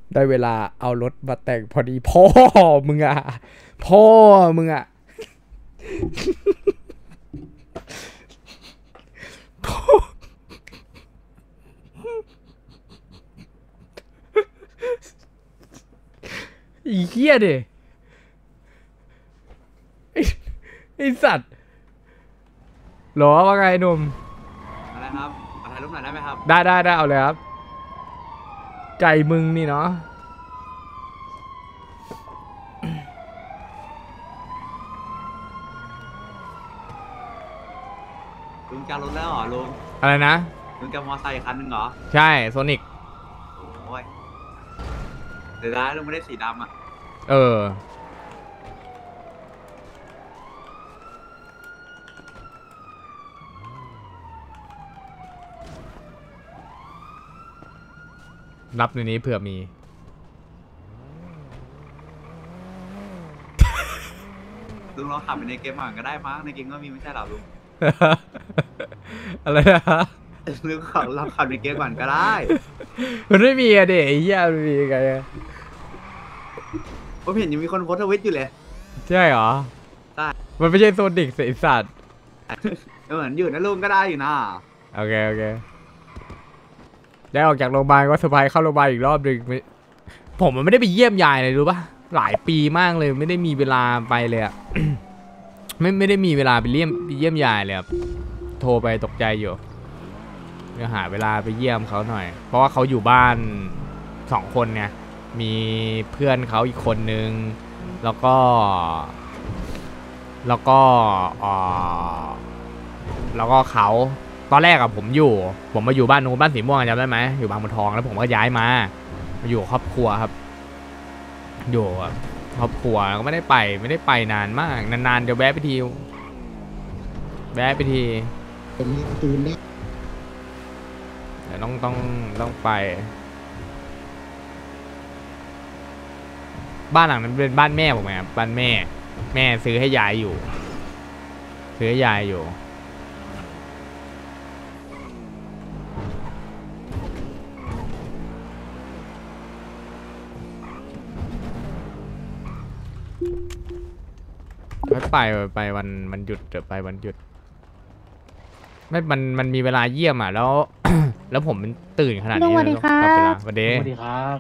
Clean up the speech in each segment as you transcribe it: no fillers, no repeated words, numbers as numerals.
ได้เวลาเอารถมาแต่งพอดีพ่อมึงอ่ะพ่อมึงอ่ะอีเหี้ยดิไอสัตว์หรอว่าไงหนุ่มอะไรครับขอถ่ายรูปหน่อยได้ไหมครับได้เอาเลยครับใจมึงนี่เนาะลุงจะรถแล้วเหรอลุงอะไรนะลุงจะมอไซค์คันหนึ่งเหรอใช่โซนิกโอ้ยเดี๋ยวได้ลุงไม่ได้สีดำอ่ะเออรับในนี้เผื่อมีลุงลองขับไปในเกมก่อนก็ได้มั้งในเกมก็มีไม่ใช่เหรอลุงอะไรนะลุงขับลองขับในเกมก่อนก็ได้มันไม่มีอะเด็กไอ้เหี้ยมันมีไงอะผมเห็นยังมีคนโพสต์ทวิตอยู่เลยใช่เหรอใช่มันไม่ใช่โซนิกสิสัตว์เหมือนอยู่นะลุงก็ได้อยู่นะโอเคได้ออกจากโรงพยาบาลก็สบายเข้าโรงพยาบาลอีกรอบหนึ่งผมมันไม่ได้ไปเยี่ยมยายเลยรู้ปะหลายปีมากเลยไม่ได้มีเวลาไปเลยอะ ไม่ได้มีเวลาไปเยี่ยมยายเลยครับโทรไปตกใจอยู่เดี๋ยวหาเวลาไปเยี่ยมเขาหน่อยเพราะว่าเขาอยู่บ้าน2 คนไงมีเพื่อนเขาอีกคนนึงแล้วก็เขาตอนแรกอะผมมาอยู่บ้านนู้นบ้านสีม่วงจำได้ไหมอยู่บางบัวทองแล้วผมก็ย้ายมาอยู่ครอบครัวครับอยู่ครอบครัวก็ไม่ได้ไปนานมากนานๆจะแวะไปทีผมมีตูนได้แต่ต้องไปบ้านหลังนั้นเป็นบ้านแม่ผมไงบ้านแม่ซื้อให้ยายอยู่ไปวันหยุดเดี๋ยวไปวันหยุดไม่มันมีเวลาเยี่ยมอ่ะแล้ว แล้วผมตื่นขนาดนี้สวัสดีครับสวัสดีครับ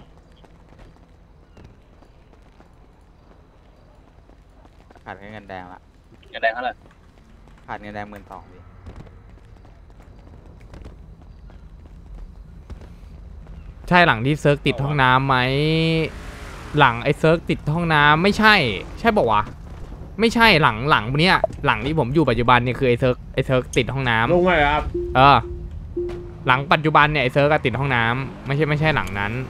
ขาดเงินแดงละเงินแดงเท่าไหร่ขาดเงินแดง12,000พี่ใช่หลังที่เซิร์กติดห้องน้ำไหมหลังไอ้เซิร์กติดห้องน้ำไม่ใช่บอกวะไม่ใช่หลังเนี้ยหลังที่ผมอยู่ปัจจุบันเนี่ยคือไอ้เซิร์กติดห้องน้ำลงเลยครับหลังปัจจุบันเนี่ยไอ้เซิร์กติดห้องน้ำไม่ใช่หลังนั้น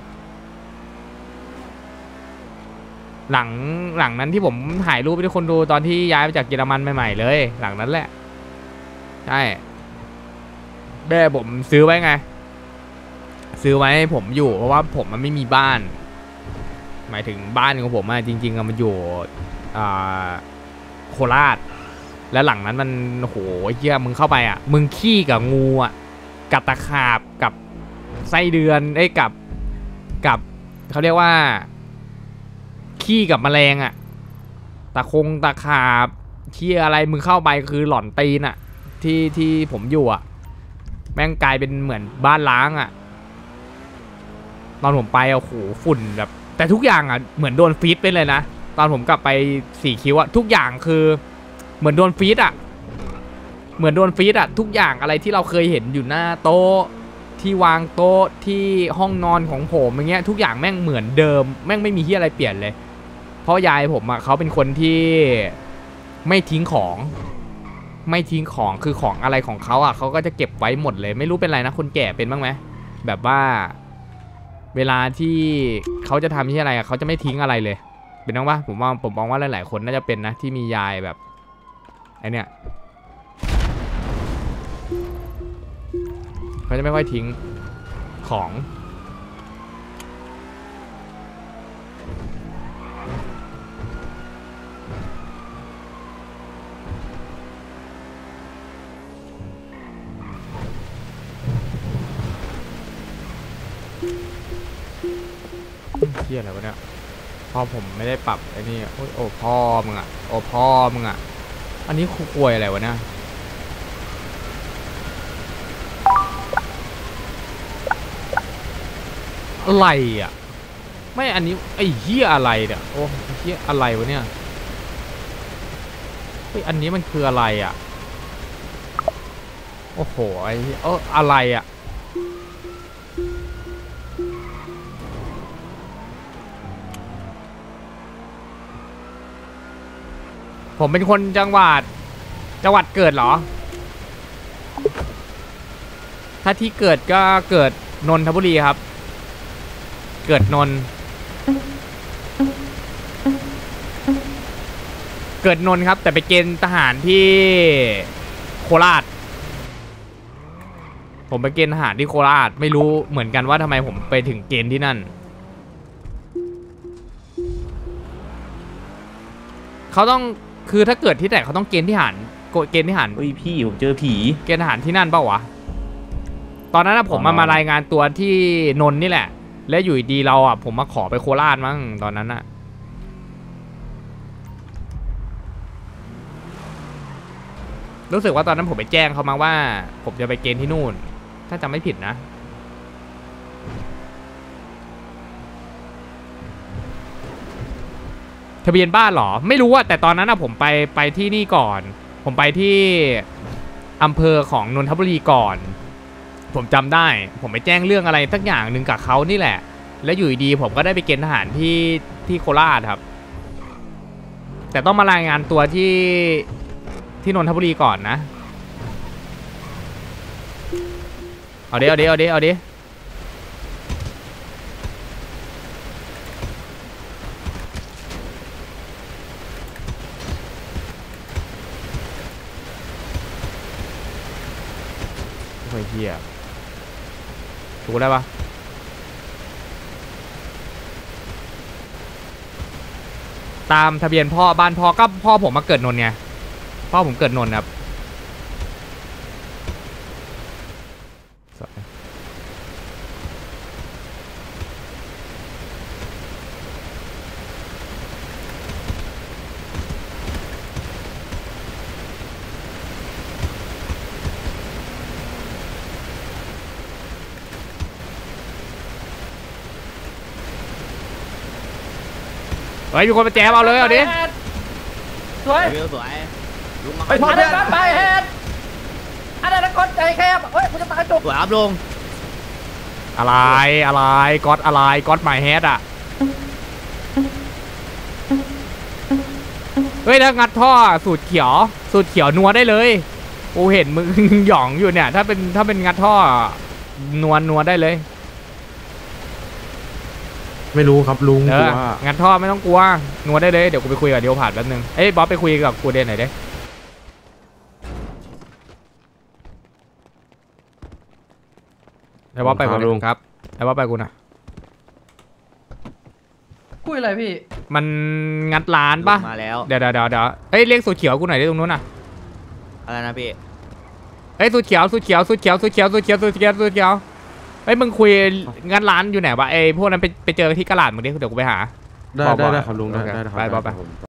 หลังนั้นที่ผมถ่ายรูปให้ทุกคนดูตอนที่ย้ายมาจากเยอรมันใหม่ๆเลยหลังนั้นแหละใช่แม่ผมซื้อไว้ไงซื้อไว้ให้ผมอยู่เพราะว่าผมมันไม่มีบ้านหมายถึงบ้านของผมอะจริงๆมันอยู่โคราชแล้วหลังนั้นมันโหเหี้ยมึงเข้าไปอ่ะมึงขี้กับงูอ่ะกับตะขาบกับไส้เดือนกับเขาเรียกว่าขี้กับแมลงอ่ะตะขาบเชี่ยอะไรมึงเข้าไปคือหล่อนตีนอ่ะที่ผมอยู่อ่ะแม่งกลายเป็นเหมือนบ้านล้างอ่ะตอนผมไปโอ้โหฝุ่นแบบแต่ทุกอย่างอ่ะเหมือนโดนฟีดไปเลยนะตอนผมกลับไป4 คิ้วอะทุกอย่างคือเหมือนโดนฟีดอะทุกอย่างอะไรที่เราเคยเห็นอยู่หน้าโต๊ะที่วางโต๊ะที่ห้องนอนของผมอย่างเงี้ยทุกอย่างแม่งเหมือนเดิมแม่งไม่มีที่อะไรเปลี่ยนเลยเพราะยายผมอะเขาเป็นคนที่ไม่ทิ้งของคือของอะไรของเขาอะเขาก็จะเก็บไว้หมดเลยไม่รู้เป็นไรนะคนแก่เป็นบ้างไหมแบบว่าเวลาที่เขาจะทำที่อะไรอะเขาจะไม่ทิ้งอะไรเลยเป็นน้องปะผมมองว่าหลายๆคนน่าจะเป็นนะที่มียายแบบไอเนี้ยเขาจะไม่ค่อยทิ้งของหี้ยอะไรวะเนี่ยพ่อผมไม่ได้ปรับไอ้นี่โอ้ยโอ้พ่อมึงอ่ะโอ้พ่อมึงอ่ะอันนี้คุยอะไรวะเนี่ยอะไรอ่ะไม่อันนี้ไอ้เหี้ยอะไรเนี่ยโอ้เหี้ยอะไรวะเนี่ยเฮ้ยอันนี้มันคืออะไรอ่ะโอ้โหไอ้อะไรอ่ะผมเป็นคนจังหวัดเกิดเหรอถ้าที่เกิดก็เกิดนนทบุรีครับเกิดนนครับแต่ไปเกณฑ์ทหารที่โคราชผมไปเกณฑ์ทหารที่โคราชไม่รู้เหมือนกันว่าทำไมผมไปถึงเกณฑ์ที่นั่นเขาต้องคือถ้าเกิดที่ไหนเขาต้องเกณฑ์ทหารเฮ้ยพี่ผมเจอผีเกณฑ์ทหารที่นั่นเปล่าวะตอนนั้นนะผมมารายงานตัวที่นนท์นี่แหละและอยู่ดีเราอ่ะผมมาขอไปโคราชมั้งตอนนั้นน่ะรู้สึกว่าตอนนั้นผมไปแจ้งเขามาว่าผมจะไปเกณฑ์ที่นู่นถ้าจำไม่ผิดนะทะเบียนบ้านเหรอไม่รู้อะแต่ตอนนั้นอะผมไปที่นี่ก่อนผมไปที่อำเภอของนนทบุรีก่อนผมจำได้ผมไปแจ้งเรื่องอะไรสักอย่างหนึ่งกับเขานี่แหละแล้วอยู่ดีผมก็ได้ไปเกณฑ์ทหารที่โคราชครับแต่ต้องมารายงานตัวที่นนทบุรีก่อนนะเอาดิโอ้ยเหี้ยถูกได้ปะตามทะเบียนพ่อบ้านพ่อก็พ่อผมมาเกิดนนท์ไงพ่อผมเกิดนนท์ครับเฮ้ยมีคนมาแจมเอาเลยเอาดิสวยลุงมาไปถอดเสื้อไปเฮดอันนั้นคนใจแคบเฮ้ยกูจะตายจุกสวยครับลุงอะไรก๊อตอะไรก๊อตหมายเฮดอ่ะเฮ้ยถ้างัดท่อสูตรเขียวนัวได้เลยกูเห็นมึง หย่องอยู่เนี่ยถ้าเป็นงัดท่อนัวได้เลยไม่รู้ครับลุงกลัวงัดท่อไม่ต้องกลัวนัวได้เลยเดี๋ยวกูไปคุยกับเดียวผ่านแป๊บนึงเอ้ยบอสไปคุยกับกูเดนหน่อยดิไอ้บอสไปกูลุงครับไอ้บอสไปกูนะคุยอะไรพี่มันงัดร้านปะมาแล้วเดี๋ยวเฮ้ยเรียกสูตรเขียวกูหน่อยดิตรงนู้นน่ะอะไรนะพี่เฮ้ยสูตรเขียวเฮ้ยมึงคุยงัดร้านอยู่ไหนวะไอ้พวกนั้นไปเจอที่กระดาษมึงดิเดี๋ยวกูไปหาได้ครับลุงได้ครับไป